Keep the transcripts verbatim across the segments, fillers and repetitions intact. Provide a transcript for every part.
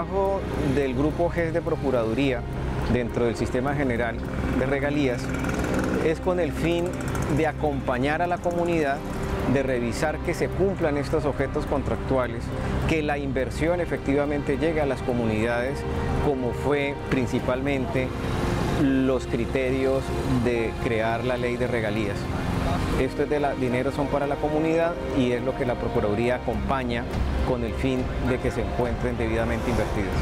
trabajo del Grupo G E S de Procuraduría dentro del Sistema General de Regalías es con el fin de acompañar a la comunidad, de revisar que se cumplan estos objetos contractuales, que la inversión efectivamente llegue a las comunidades, como fue principalmente los criterios de crear la ley de regalías. Estos de la, dinero son para la comunidad y es lo que la Procuraduría acompaña con el fin de que se encuentren debidamente invertidos.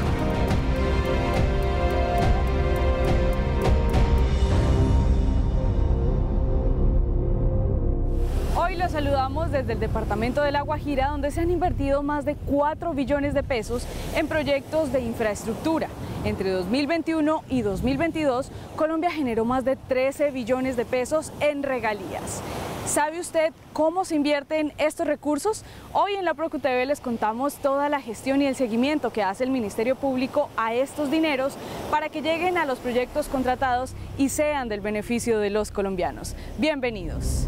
Hoy los saludamos desde el departamento de La Guajira, donde se han invertido más de cuatro billones de pesos en proyectos de infraestructura. Entre dos mil veintiuno y dos mil veintidós, Colombia generó más de trece billones de pesos en regalías. ¿Sabe usted cómo se invierten estos recursos? Hoy en la ProcuTV les contamos toda la gestión y el seguimiento que hace el Ministerio Público a estos dineros para que lleguen a los proyectos contratados y sean del beneficio de los colombianos. Bienvenidos.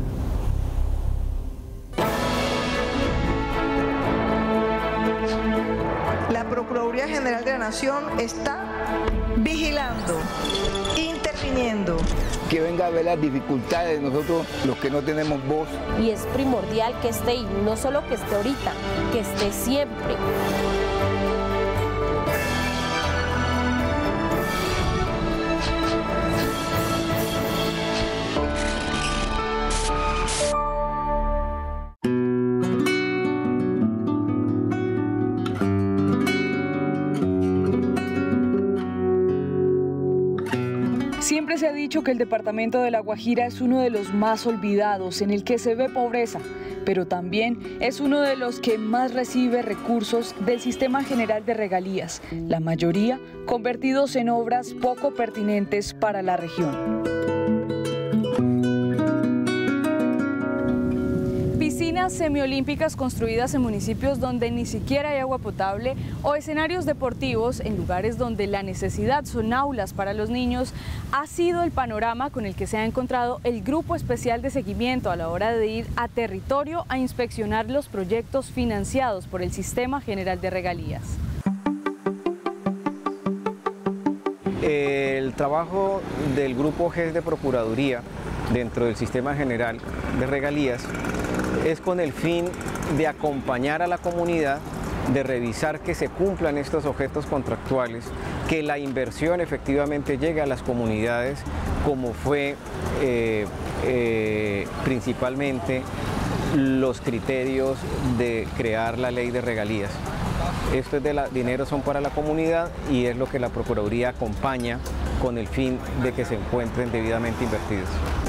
La Procuraduría General de la Nación está vigilando, interviniendo. Que venga a ver las dificultades de nosotros, los que no tenemos voz. Y es primordial que esté, y no solo que esté ahorita, que esté siempre. Siempre se ha dicho que el departamento de La Guajira es uno de los más olvidados, en el que se ve pobreza, pero también es uno de los que más recibe recursos del Sistema General de Regalías, la mayoría convertidos en obras poco pertinentes para la región. Piscinas semiolímpicas construidas en municipios donde ni siquiera hay agua potable o escenarios deportivos en lugares donde la necesidad son aulas para los niños ha sido el panorama con el que se ha encontrado el Grupo Especial de Seguimiento a la hora de ir a territorio a inspeccionar los proyectos financiados por el Sistema General de Regalías. El trabajo del Grupo G E S de Procuraduría dentro del Sistema General de Regalías es con el fin de acompañar a la comunidad, de revisar que se cumplan estos objetos contractuales, que la inversión efectivamente llegue a las comunidades, como fue eh, eh, principalmente los criterios de crear la ley de regalías. Estos de la, dinero son para la comunidad y es lo que la Procuraduría acompaña con el fin de que se encuentren debidamente invertidos.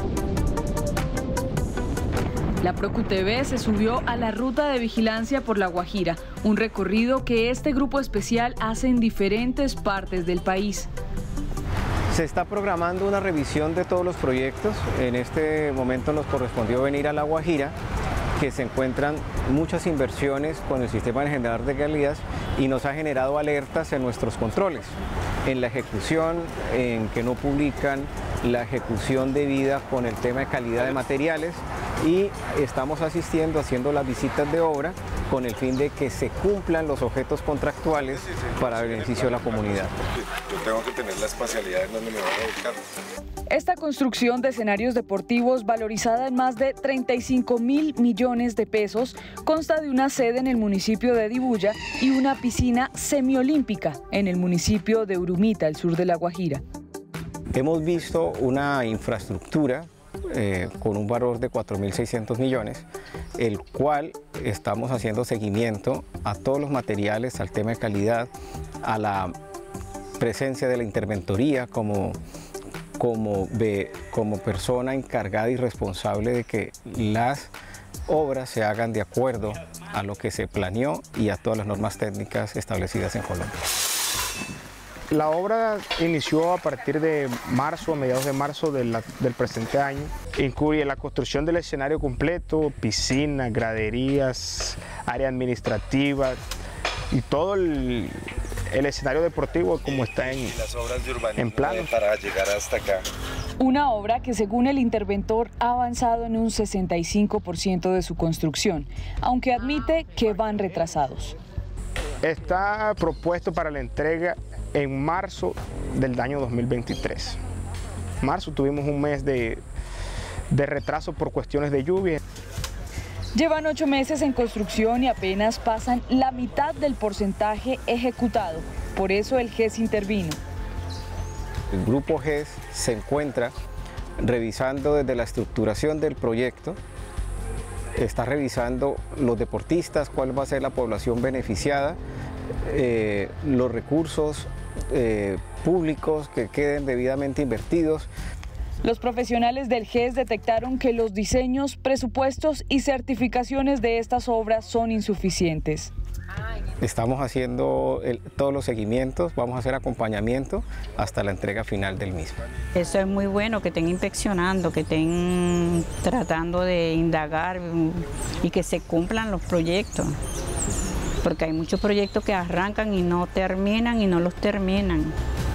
La ProcuTV se subió a la ruta de vigilancia por La Guajira, un recorrido que este grupo especial hace en diferentes partes del país. Se está programando una revisión de todos los proyectos. En este momento nos correspondió venir a La Guajira, que se encuentran muchas inversiones con el Sistema General de Regalías y nos ha generado alertas en nuestros controles, en la ejecución, en que no publican la ejecución debida con el tema de calidad de materiales, y estamos asistiendo, haciendo las visitas de obra con el fin de que se cumplan los objetos contractuales para beneficio de la comunidad. Yo tengo que tener la espacialidad en donde me voy a ubicar. Esta construcción de escenarios deportivos valorizada en más de treinta y cinco mil millones de pesos consta de una sede en el municipio de Dibuya y una piscina semiolímpica en el municipio de Urumita, al sur de La Guajira. Hemos visto una infraestructura eh, con un valor de cuatro mil seiscientos millones, el cual estamos haciendo seguimiento a todos los materiales, al tema de calidad, a la presencia de la interventoría como, como, de, como persona encargada y responsable de que las obras se hagan de acuerdo a lo que se planeó y a todas las normas técnicas establecidas en Colombia. La obra inició a partir de marzo, a mediados de marzo de la, del presente año. Incluye la construcción del escenario completo, piscinas, graderías, área administrativa y todo el, el escenario deportivo como está en, las obras de urbanismo en plano. Para llegar hasta acá. Una obra que, según el interventor, ha avanzado en un sesenta y cinco por ciento de su construcción, aunque admite que van retrasados. Está propuesto para la entrega en marzo del año dos mil veintitrés. En marzo tuvimos un mes de, de retraso por cuestiones de lluvia. Llevan ocho meses en construcción y apenas pasan la mitad del porcentaje ejecutado. Por eso el G E S intervino. El grupo G E S se encuentra revisando desde la estructuración del proyecto, está revisando los deportistas, cuál va a ser la población beneficiada, eh, los recursos eh, públicos que queden debidamente invertidos. Los profesionales del G E S detectaron que los diseños, presupuestos y certificaciones de estas obras son insuficientes. Estamos haciendo el, todos los seguimientos, vamos a hacer acompañamiento hasta la entrega final del mismo. Eso es muy bueno, que estén inspeccionando, que estén tratando de indagar y que se cumplan los proyectos. Porque hay muchos proyectos que arrancan y no terminan y no los terminan.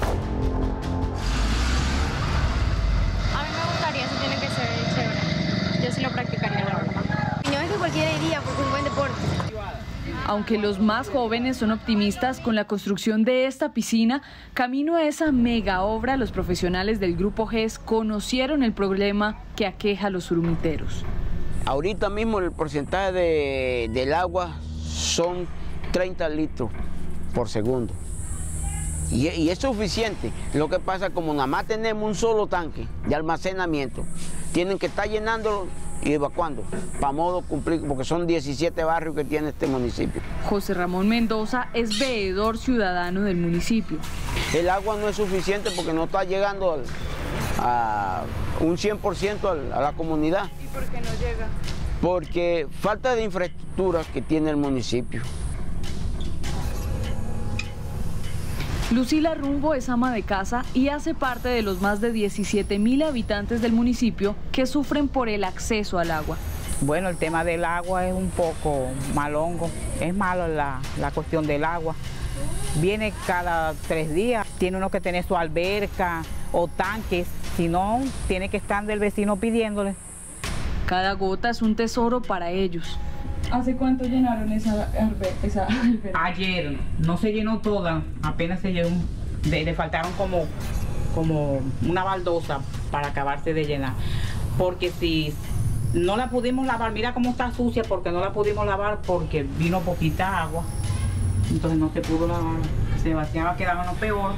A mí me gustaría, eso tiene que ser chévere. Yo sí lo practicaría, la verdad. No es que cualquiera iría porque es un buen deporte. Aunque los más jóvenes son optimistas con la construcción de esta piscina, camino a esa mega obra, los profesionales del Grupo G E S conocieron el problema que aqueja a los urumiteros. Ahorita mismo el porcentaje de, del agua son treinta litros por segundo. Y, y es suficiente. Lo que pasa, como nada más tenemos un solo tanque de almacenamiento, tienen que estar llenándolo y evacuando, para modo cumplir, porque son diecisiete barrios que tiene este municipio. José Ramón Mendoza es veedor ciudadano del municipio. El agua no es suficiente porque no está llegando al, a un cien por ciento a la comunidad. ¿Y por qué no llega? Porque falta de infraestructura que tiene el municipio. Lucila Rumbo es ama de casa y hace parte de los más de diecisiete mil habitantes del municipio que sufren por el acceso al agua. Bueno, el tema del agua es un poco malongo, es malo la, la cuestión del agua. Viene cada tres días, tiene uno que tener su alberca o tanques, si no, tiene que estar del vecino pidiéndole. Cada gota es un tesoro para ellos. ¿Hace cuánto llenaron esa alberca? Ayer, no se llenó toda, apenas se llenó, de, le faltaron como, como una baldosa para acabarse de llenar. Porque si no la pudimos lavar, mira cómo está sucia, porque no la pudimos lavar porque vino poquita agua. Entonces no se pudo lavar, se vaciaba, quedaba no peor.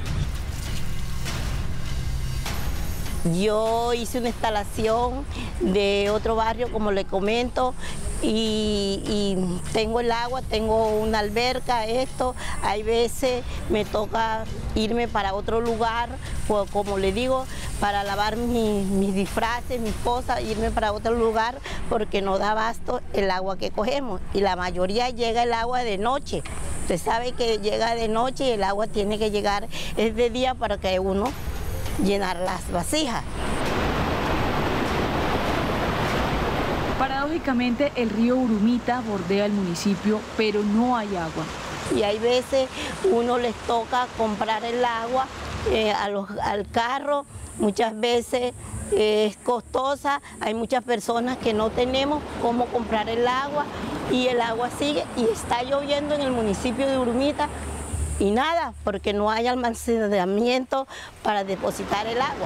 Yo hice una instalación de otro barrio, como le comento, y, y tengo el agua, tengo una alberca, esto. Hay veces me toca irme para otro lugar, pues, como le digo, para lavar mi, mis disfraces, mis cosas, irme para otro lugar porque no da abasto el agua que cogemos. Y la mayoría llega el agua de noche. Usted sabe que llega de noche y el agua tiene que llegar, es de día para que uno llenar las vasijas. Paradójicamente, el río Urumita bordea el municipio, pero no hay agua. Y hay veces uno les toca comprar el agua eh, a los, al carro, muchas veces eh, es costosa, hay muchas personas que no tenemos cómo comprar el agua y el agua sigue y está lloviendo en el municipio de Urumita. Y nada, porque no hay almacenamiento para depositar el agua.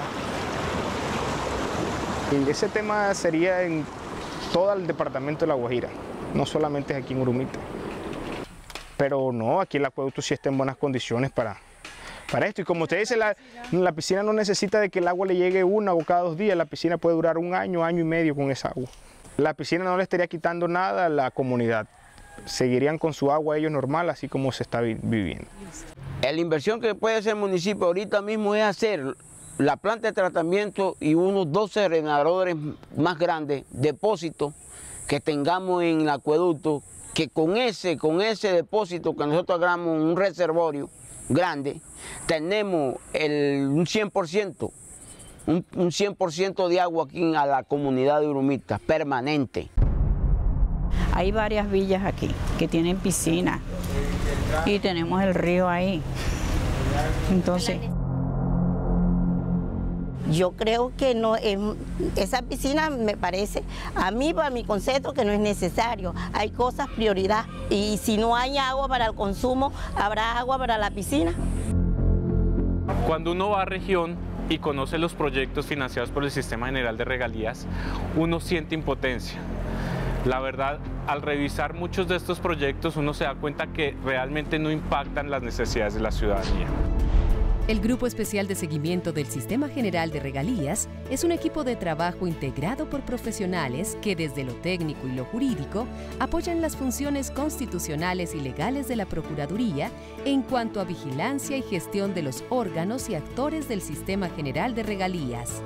Ese tema sería en todo el departamento de La Guajira, no solamente aquí en Urumita. Pero no, aquí el acueducto sí está en buenas condiciones para, para esto. Y como usted dice, la, la piscina no necesita de que el agua le llegue una o cada dos días, la piscina puede durar un año, año y medio con esa agua. La piscina no le estaría quitando nada a la comunidad. Seguirían con su agua ellos normal, así como se está viviendo. La inversión que puede hacer el municipio ahorita mismo es hacer la planta de tratamiento y unos doce generadores más grandes, depósitos que tengamos en el acueducto, que con ese, con ese depósito que nosotros hagamos un reservorio grande, tenemos el, un cien por ciento, un, un cien por ciento de agua aquí a la comunidad de Urumita, permanente. Hay varias villas aquí que tienen piscina y tenemos el río ahí. Entonces, Yo creo que no es, esa piscina me parece, a mí, para mi concepto, que no es necesario. Hay cosas prioridad y si no hay agua para el consumo, habrá agua para la piscina. Cuando uno va a región y conoce los proyectos financiados por el Sistema General de Regalías, uno siente impotencia. La verdad, al revisar muchos de estos proyectos, uno se da cuenta que realmente no impactan las necesidades de la ciudadanía. El Grupo Especial de Seguimiento del Sistema General de Regalías es un equipo de trabajo integrado por profesionales que desde lo técnico y lo jurídico apoyan las funciones constitucionales y legales de la Procuraduría en cuanto a vigilancia y gestión de los órganos y actores del Sistema General de Regalías.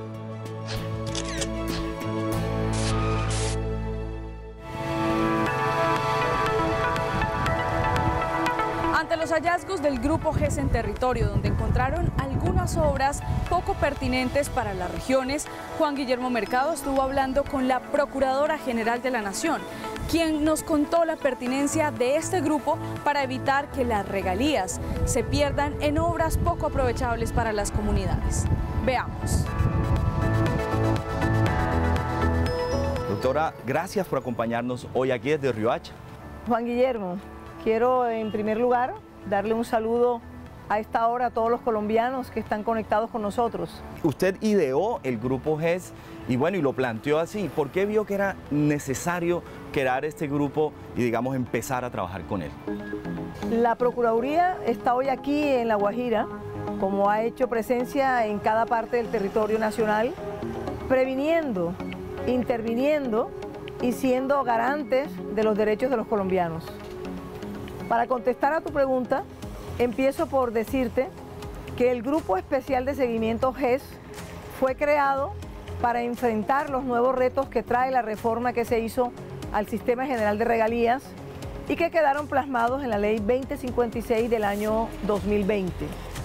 Ante los hallazgos del Grupo G E S en territorio, donde encontraron algunas obras poco pertinentes para las regiones, Juan Guillermo Mercado estuvo hablando con la Procuradora General de la Nación, quien nos contó la pertinencia de este grupo para evitar que las regalías se pierdan en obras poco aprovechables para las comunidades. Veamos. Doctora, gracias por acompañarnos hoy aquí desde Riohacha. Juan Guillermo, quiero en primer lugar darle un saludo a esta hora a todos los colombianos que están conectados con nosotros. Usted ideó el Grupo G E S y bueno, y lo planteó así. ¿Por qué vio que era necesario crear este grupo y digamos empezar a trabajar con él? La Procuraduría está hoy aquí en La Guajira, como ha hecho presencia en cada parte del territorio nacional, previniendo, interviniendo y siendo garantes de los derechos de los colombianos. Para contestar a tu pregunta, empiezo por decirte que el Grupo Especial de Seguimiento G E S fue creado para enfrentar los nuevos retos que trae la reforma que se hizo al Sistema General de Regalías y que quedaron plasmados en la Ley veinte cincuenta y seis del año dos mil veinte.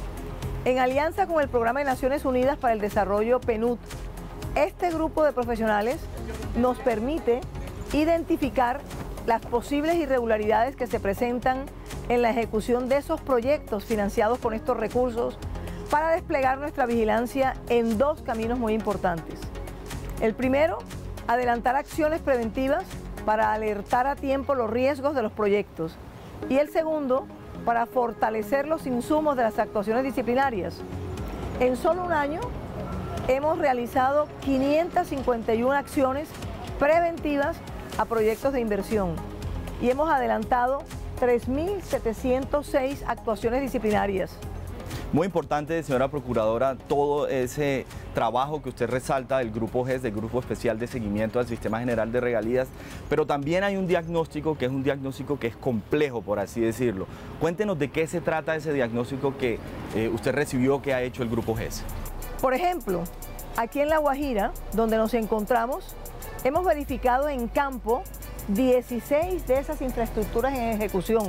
En alianza con el Programa de Naciones Unidas para el Desarrollo P N U D, este grupo de profesionales nos permite identificar las posibles irregularidades que se presentan en la ejecución de esos proyectos financiados con estos recursos para desplegar nuestra vigilancia en dos caminos muy importantes. El primero, adelantar acciones preventivas para alertar a tiempo los riesgos de los proyectos. Y el segundo, para fortalecer los insumos de las actuaciones disciplinarias. En solo un año hemos realizado quinientas cincuenta y una acciones preventivas a proyectos de inversión y hemos adelantado tres mil setecientas seis actuaciones disciplinarias. Muy importante, señora Procuradora, todo ese trabajo que usted resalta del Grupo G E S, del Grupo Especial de Seguimiento al Sistema General de Regalías, pero también hay un diagnóstico que es un diagnóstico que es complejo, por así decirlo. Cuéntenos de qué se trata ese diagnóstico que eh, usted recibió, que ha hecho el Grupo G E S. Por ejemplo, aquí en La Guajira, donde nos encontramos, hemos verificado en campo dieciséis de esas infraestructuras en ejecución,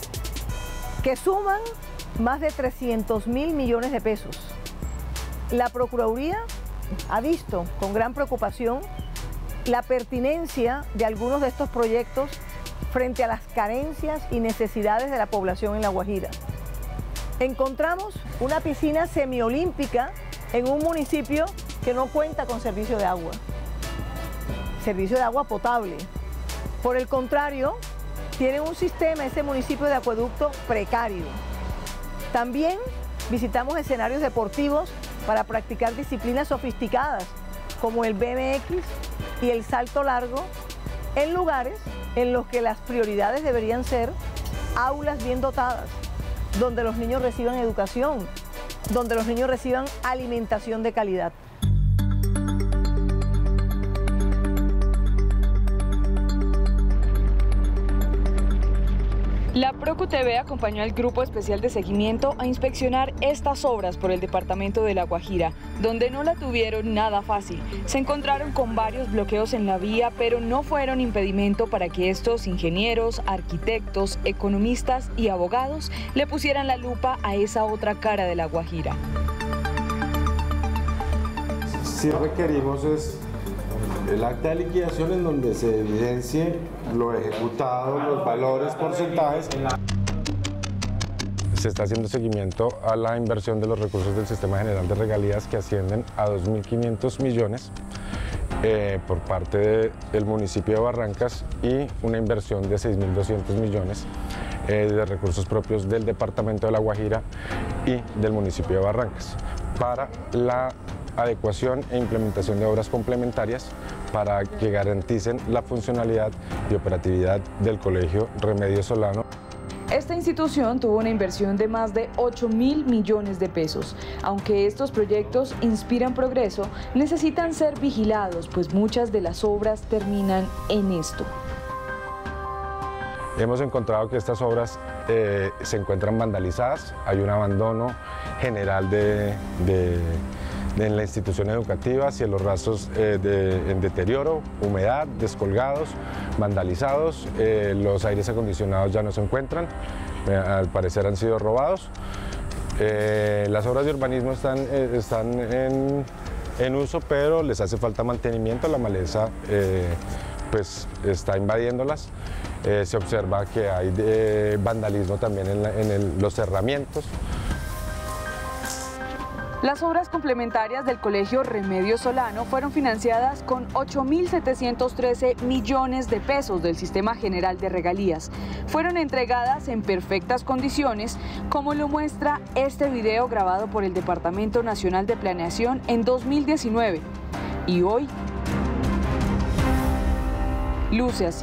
que suman más de trescientos mil millones de pesos. La Procuraduría ha visto con gran preocupación la pertinencia de algunos de estos proyectos frente a las carencias y necesidades de la población en La Guajira. Encontramos una piscina semiolímpica en un municipio que no cuenta con servicio de agua, servicio de agua potable. Por el contrario, tiene un sistema, ese municipio, de acueducto precario. También visitamos escenarios deportivos para practicar disciplinas sofisticadas como el B M X y el salto largo en lugares en los que las prioridades deberían ser aulas bien dotadas, donde los niños reciban educación, donde los niños reciban alimentación de calidad. La ProcuTV acompañó al Grupo Especial de Seguimiento a inspeccionar estas obras por el departamento de La Guajira, donde no la tuvieron nada fácil. Se encontraron con varios bloqueos en la vía, pero no fueron impedimento para que estos ingenieros, arquitectos, economistas y abogados le pusieran la lupa a esa otra cara de La Guajira. Sí requerimos es el acta de liquidación en donde se evidencie lo ejecutado, los valores, porcentajes. se está haciendo seguimiento a la inversión de los recursos del Sistema General de Regalías, que ascienden a dos mil quinientos millones eh, por parte del municipio de Barrancas, y una inversión de seis mil doscientos millones eh, de recursos propios del departamento de La Guajira y del municipio de Barrancas para la adecuación e implementación de obras complementarias para que garanticen la funcionalidad y operatividad del Colegio Remedios Solano. Esta institución tuvo una inversión de más de ocho mil millones de pesos. Aunque estos proyectos inspiran progreso, necesitan ser vigilados, pues muchas de las obras terminan en esto. Hemos encontrado que estas obras eh, se encuentran vandalizadas, hay un abandono general de, de, de la institución educativa, cielos rasos eh, de, en deterioro, humedad, descolgados, vandalizados, eh, los aires acondicionados ya no se encuentran, eh, al parecer han sido robados. Eh, las obras de urbanismo están, eh, están en, en uso, pero les hace falta mantenimiento, la maleza eh, pues, está invadiéndolas. Eh, se observa que hay eh, vandalismo también en, la, en el, los cerramientos. Las obras complementarias del Colegio Remedios Solano fueron financiadas con ocho mil setecientos trece millones de pesos del Sistema General de Regalías. Fueron entregadas en perfectas condiciones, como lo muestra este video grabado por el Departamento Nacional de Planeación en dos mil diecinueve. Y hoy luce así.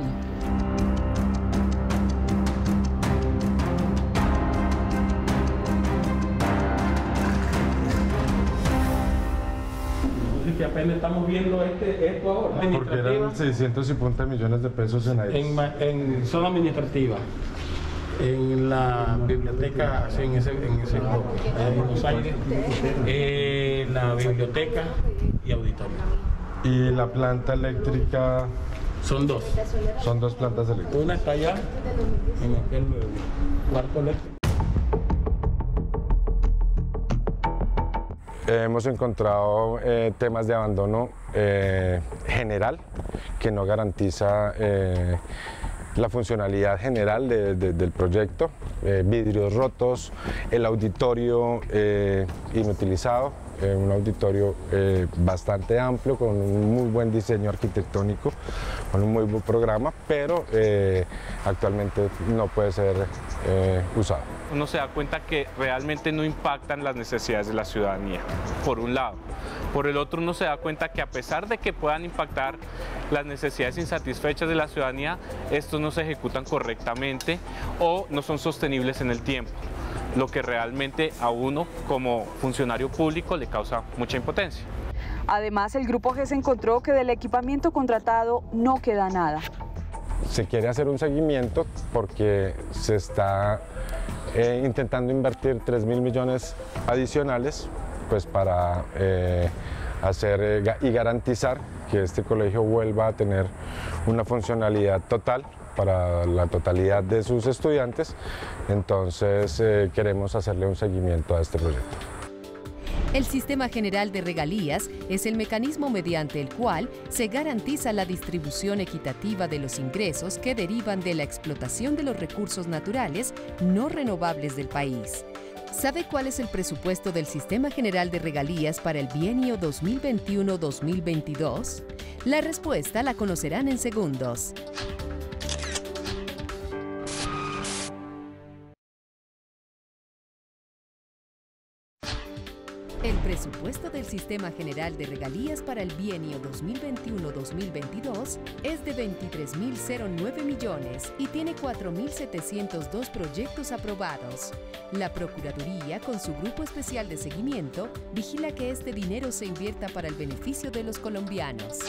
Que apenas estamos viendo este, esto ahora. Porque eran seiscientos cincuenta millones de pesos en aires. En, en zona administrativa, en la biblioteca, en ese, en ese bloque, en Buenos Aires, eh, la biblioteca y auditorio. ¿Y la planta eléctrica? Son dos. Son dos plantas eléctricas. Una está allá, en aquel cuarto eléctrico. Hemos encontrado eh, temas de abandono eh, general que no garantiza eh, la funcionalidad general de, de, del proyecto, eh, vidrios rotos, el auditorio eh, inutilizado, eh, un auditorio eh, bastante amplio con un muy buen diseño arquitectónico, con un muy buen programa, pero eh, actualmente no puede ser eh, usado. Uno se da cuenta que realmente no impactan las necesidades de la ciudadanía, por un lado. Por el otro, uno se da cuenta que a pesar de que puedan impactar las necesidades insatisfechas de la ciudadanía, estos no se ejecutan correctamente o no son sostenibles en el tiempo, lo que realmente a uno como funcionario público le causa mucha impotencia. Además, el Grupo G E S encontró que del equipamiento contratado no queda nada. Se quiere hacer un seguimiento porque se está eh, intentando invertir tres mil millones adicionales pues para eh, hacer eh, y garantizar que este colegio vuelva a tener una funcionalidad total para la totalidad de sus estudiantes. Entonces eh, queremos hacerle un seguimiento a este proyecto. El Sistema General de Regalías es el mecanismo mediante el cual se garantiza la distribución equitativa de los ingresos que derivan de la explotación de los recursos naturales no renovables del país. ¿Sabe cuál es el presupuesto del Sistema General de Regalías para el bienio dos mil veintiuno a dos mil veintidós? La respuesta la conocerán en segundos. El presupuesto del Sistema General de Regalías para el bienio dos mil veintiuno a dos mil veintidós es de veintitrés mil nueve millones y tiene cuatro mil setecientos dos proyectos aprobados. La Procuraduría, con su Grupo Especial de Seguimiento, vigila que este dinero se invierta para el beneficio de los colombianos.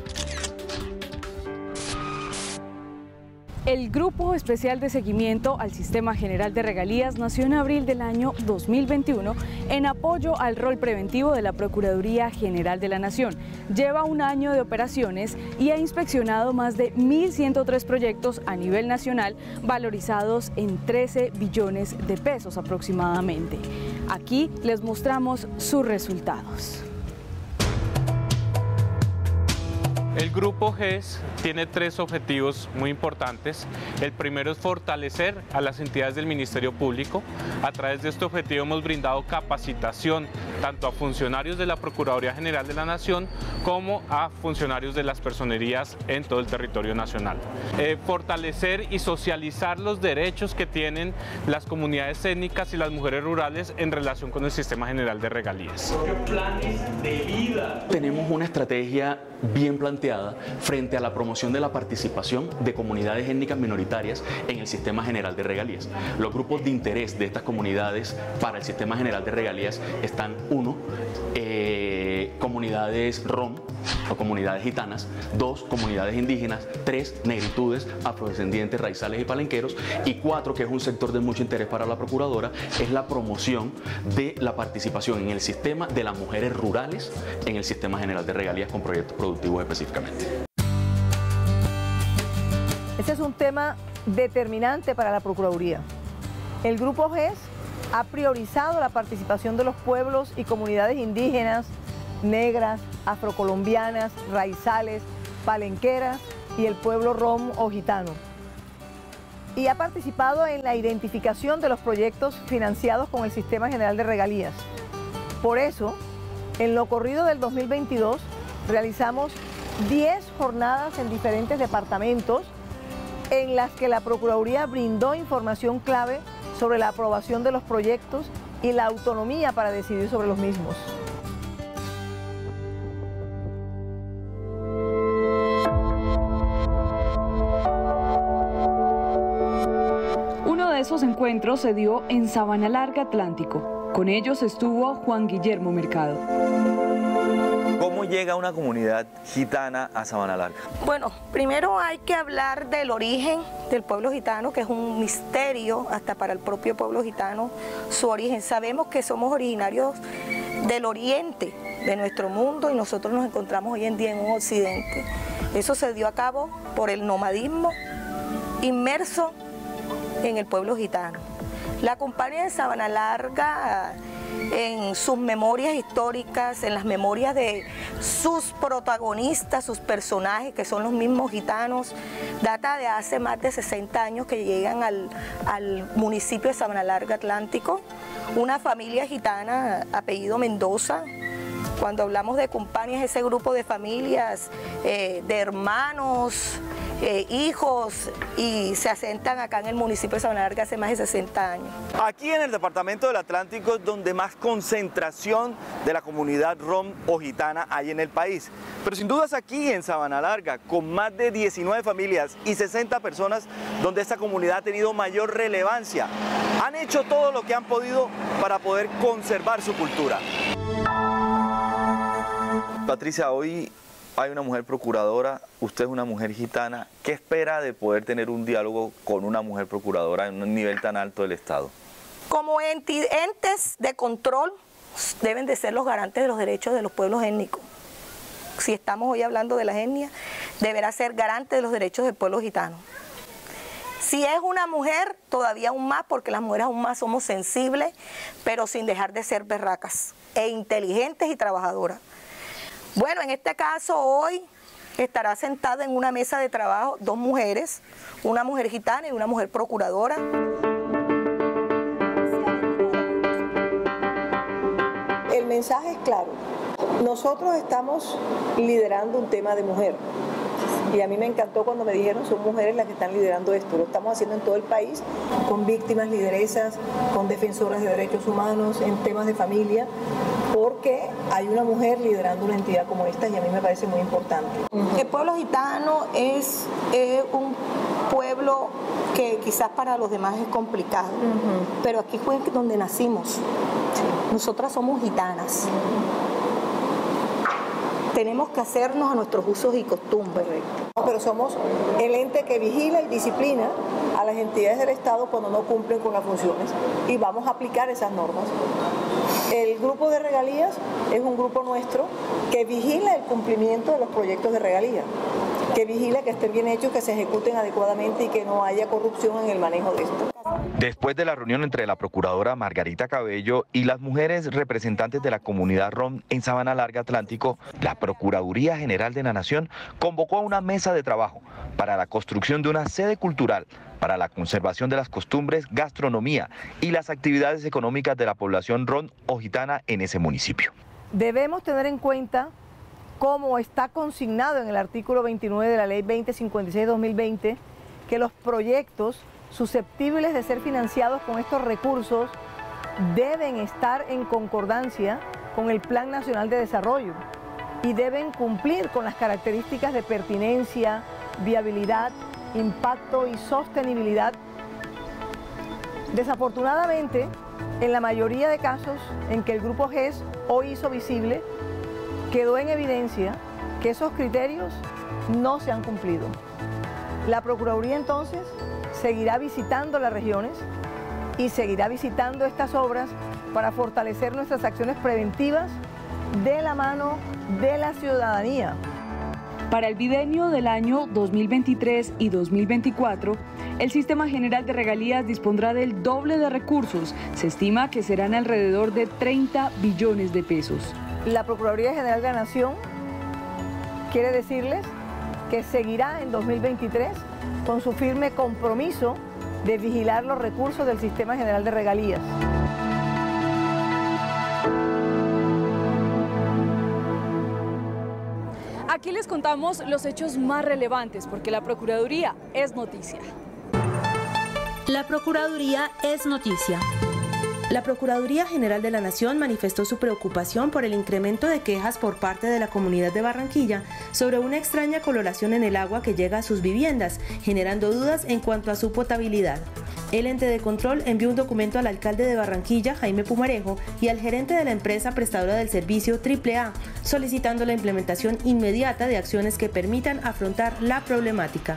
El Grupo Especial de Seguimiento al Sistema General de Regalías nació en abril del año dos mil veintiuno en apoyo al rol preventivo de la Procuraduría General de la Nación. Lleva un año de operaciones y ha inspeccionado más de mil ciento tres proyectos a nivel nacional valorizados en trece billones de pesos aproximadamente. Aquí les mostramos sus resultados. El Grupo G E S tiene tres objetivos muy importantes. El primero es fortalecer a las entidades del Ministerio Público. A través de este objetivo hemos brindado capacitación tanto a funcionarios de la Procuraduría General de la Nación como a funcionarios de las personerías en todo el territorio nacional. Eh, fortalecer y socializar los derechos que tienen las comunidades étnicas y las mujeres rurales en relación con el Sistema General de Regalías. Planes de vida. Tenemos una estrategia bien planteada frente a la promoción de la participación de comunidades étnicas minoritarias en el Sistema General de Regalías. Los grupos de interés de estas comunidades para el Sistema General de Regalías están, uno, eh, comunidades rom o comunidades gitanas, dos, comunidades indígenas, tres, negritudes, afrodescendientes, raizales y palenqueros, y cuatro, que es un sector de mucho interés para la Procuradora, es la promoción de la participación en el sistema de las mujeres rurales en el Sistema General de Regalías con proyectos productivos específicamente. Ese es un tema determinante para la Procuraduría. El Grupo G E S ha priorizado la participación de los pueblos y comunidades indígenas, negras, afrocolombianas, raizales, palenqueras y el pueblo rom o gitano. Y ha participado en la identificación de los proyectos financiados con el Sistema General de Regalías. Por eso, en lo corrido del dos mil veintidós, realizamos diez jornadas en diferentes departamentos en las que la Procuraduría brindó información clave sobre la aprobación de los proyectos y la autonomía para decidir sobre los mismos. Uno de esos encuentros se dio en Sabana Larga, Atlántico. Con ellos estuvo Juan Guillermo Mercado. ¿Cómo llega una comunidad gitana a Sabana Larga? Bueno, primero hay que hablar del origen del pueblo gitano, que es un misterio hasta para el propio pueblo gitano, su origen. Sabemos que somos originarios del oriente de nuestro mundo y nosotros nos encontramos hoy en día en un occidente. Eso se dio a cabo por el nomadismo inmerso en el pueblo gitano. La compañía de Sabana Larga, en sus memorias históricas, en las memorias de sus protagonistas, sus personajes, que son los mismos gitanos, data de hace más de sesenta años que llegan al, al municipio de Sabana Larga, Atlántico, una familia gitana, apellido Mendoza. Cuando hablamos de compañías, ese grupo de familias, eh, de hermanos, eh, hijos, y se asentan acá en el municipio de Sabana Larga hace más de sesenta años. Aquí en el departamento del Atlántico es donde más concentración de la comunidad rom o gitana hay en el país. Pero sin duda es aquí en Sabana Larga, con más de diecinueve familias y sesenta personas, donde esta comunidad ha tenido mayor relevancia. Han hecho todo lo que han podido para poder conservar su cultura. Patricia, hoy hay una mujer procuradora, usted es una mujer gitana. ¿Qué espera de poder tener un diálogo con una mujer procuradora en un nivel tan alto del Estado? Como entes de control deben de ser los garantes de los derechos de los pueblos étnicos. Si estamos hoy hablando de la etnia, deberá ser garante de los derechos del pueblo gitano. Si es una mujer, todavía aún más, porque las mujeres aún más somos sensibles, pero sin dejar de ser berracas e inteligentes y trabajadoras. Bueno, en este caso hoy estará sentada en una mesa de trabajo dos mujeres, una mujer gitana y una mujer procuradora. El mensaje es claro. Nosotros estamos liderando un tema de mujer. Y a mí me encantó cuando me dijeron, son mujeres las que están liderando esto. Lo estamos haciendo en todo el país, con víctimas, lideresas, con defensoras de derechos humanos, en temas de familia, porque hay una mujer liderando una entidad como esta y a mí me parece muy importante. El pueblo gitano es eh, un pueblo que quizás para los demás es complicado, uh-huh. pero aquí fue donde nacimos. Sí. Nosotras somos gitanas. Uh-huh. Tenemos que hacernos a nuestros usos y costumbres. No, pero somos el ente que vigila y disciplina a las entidades del Estado cuando no cumplen con las funciones y vamos a aplicar esas normas. El grupo de regalías es un grupo nuestro que vigila el cumplimiento de los proyectos de regalía, que vigila que estén bien hechos, que se ejecuten adecuadamente y que no haya corrupción en el manejo de esto. Después de la reunión entre la procuradora Margarita Cabello y las mujeres representantes de la comunidad rom en Sabana Larga Atlántico, la Procuraduría General de la Nación convocó a una mesa de trabajo para la construcción de una sede cultural para la conservación de las costumbres, gastronomía y las actividades económicas de la población rom o gitana en ese municipio. Debemos tener en cuenta, como está consignado en el artículo veintinueve de la Ley veinte cincuenta y seis dos mil veinte, que los proyectos susceptibles de ser financiados con estos recursos deben estar en concordancia con el Plan Nacional de Desarrollo y deben cumplir con las características de pertinencia, viabilidad, impacto y sostenibilidad. Desafortunadamente, en la mayoría de casos en que el Grupo G E S hoy hizo visible, quedó en evidencia que esos criterios no se han cumplido. La Procuraduría entonces seguirá visitando las regiones y seguirá visitando estas obras para fortalecer nuestras acciones preventivas de la mano de la ciudadanía. Para el bienio del año dos mil veintitrés y dos mil veinticuatro, el Sistema General de Regalías dispondrá del doble de recursos. Se estima que serán alrededor de treinta billones de pesos. La Procuraduría General de la Nación quiere decirles que seguirá en dos mil veintitrés con su firme compromiso de vigilar los recursos del Sistema General de Regalías. Aquí les contamos los hechos más relevantes porque la Procuraduría es noticia. La Procuraduría es noticia. La Procuraduría General de la Nación manifestó su preocupación por el incremento de quejas por parte de la comunidad de Barranquilla sobre una extraña coloración en el agua que llega a sus viviendas, generando dudas en cuanto a su potabilidad. El ente de control envió un documento al alcalde de Barranquilla, Jaime Pumarejo, y al gerente de la empresa prestadora del servicio triple A, solicitando la implementación inmediata de acciones que permitan afrontar la problemática.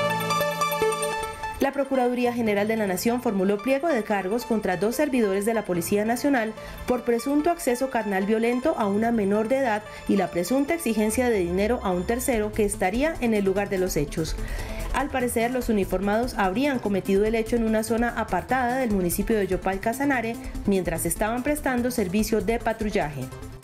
La Procuraduría General de la Nación formuló pliego de cargos contra dos servidores de la Policía Nacional por presunto acceso carnal violento a una menor de edad y la presunta exigencia de dinero a un tercero que estaría en el lugar de los hechos. Al parecer, los uniformados habrían cometido el hecho en una zona apartada del municipio de Yopal Casanare mientras estaban prestando servicio de patrullaje.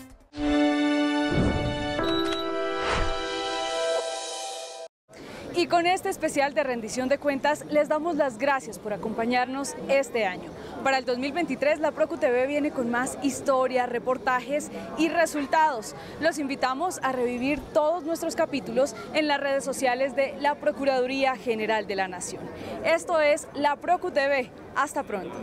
Y con este especial de rendición de cuentas les damos las gracias por acompañarnos este año. Para el dos mil veintitrés la ProcuTV viene con más historias, reportajes y resultados. Los invitamos a revivir todos nuestros capítulos en las redes sociales de la Procuraduría General de la Nación. Esto es la ProcuTV. Hasta pronto.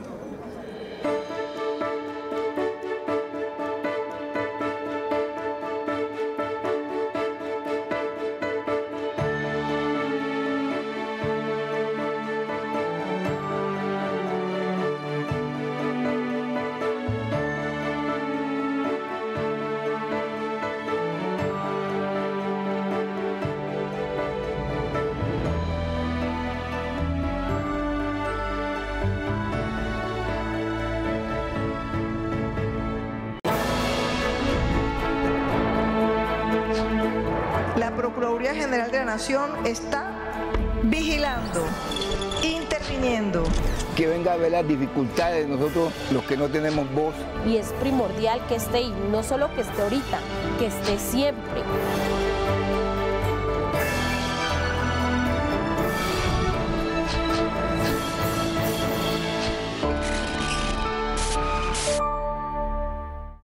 La Procuraduría General de la Nación está vigilando, interviniendo. Que venga a ver las dificultades de nosotros, los que no tenemos voz. Y es primordial que esté, y no solo que esté ahorita, que esté siempre.